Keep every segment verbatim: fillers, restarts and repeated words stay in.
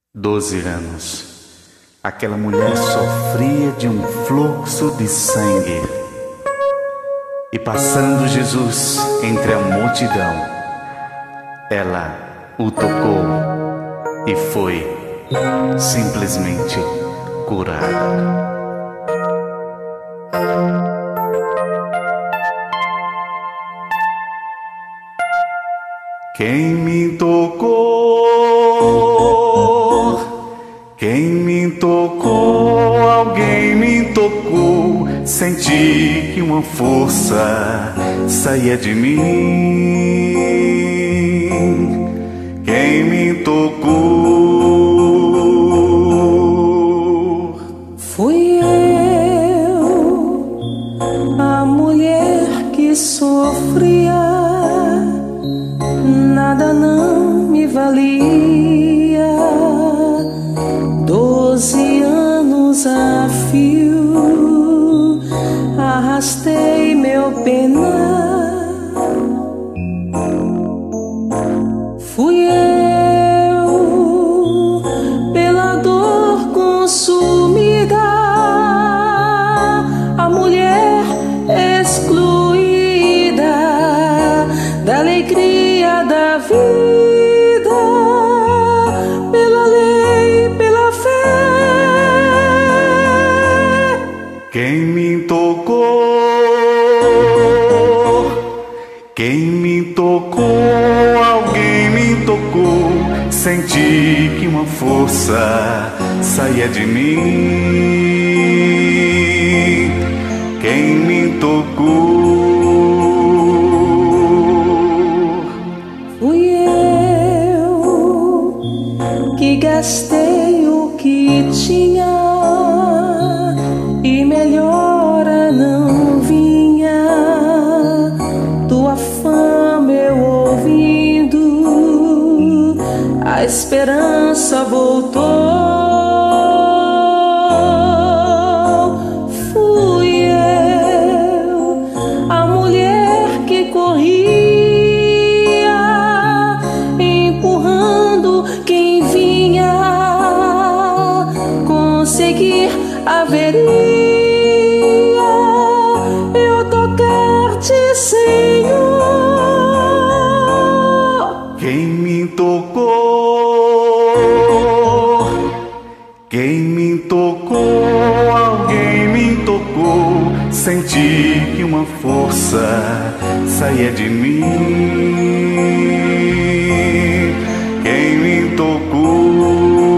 Doze anos. Aquela mulher sofria de um fluxo de sangue. E passando Jesus entre a multidão, ela o tocou e foi simplesmente curada. Quem me tocou? Quem me tocou? Alguém me tocou. Senti que uma força saía de mim. Quem me tocou? Fui eu, a mulher que sofria. Nada não me valia. Doze anos a fio arrastei meu penar. Fui eu, pela dor consumida, a mulher excluída da alegria da vida, pela lei, pela fé. Quem me tocou? Quem me tocou? Alguém me tocou. Senti que uma força saía de mim. Quem me tocou? Que gastei o que tinha e melhora não vinha. Tua fama eu ouvindo, a esperança voltou. Fui eu, a mulher que corria, empurrando quem conseguir haveria eu tocar-te, Senhor. Quem me tocou? Quem me tocou? Alguém me tocou. Senti que uma força saía de mim. Quem me tocou?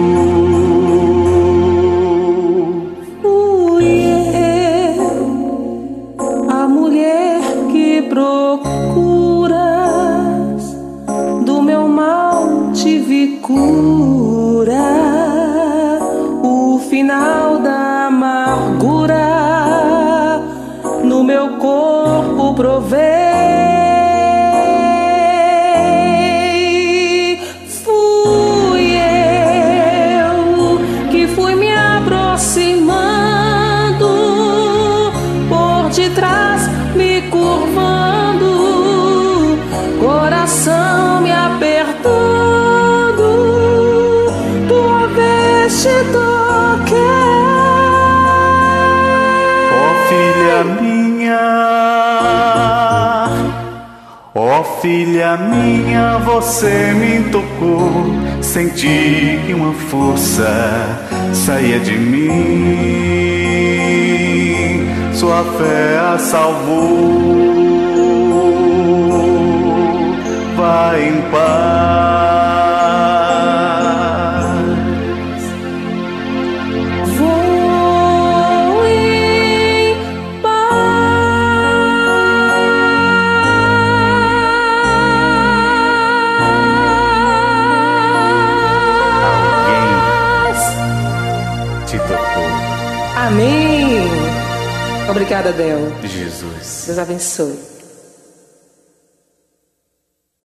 Procuras do meu mal, tive cura, o final da amargura no meu corpo provei. Fui eu que fui me aproximando, por detrás me curvando, coração me apertando, tua veste toquei. Ó filha minha, ó filha minha, você me tocou. Senti que uma força saía de mim. Sua fé a salvou. Vai em paz. Vou em paz. Alguém te tocou. Amém. Obrigada, Del. Jesus. Deus abençoe.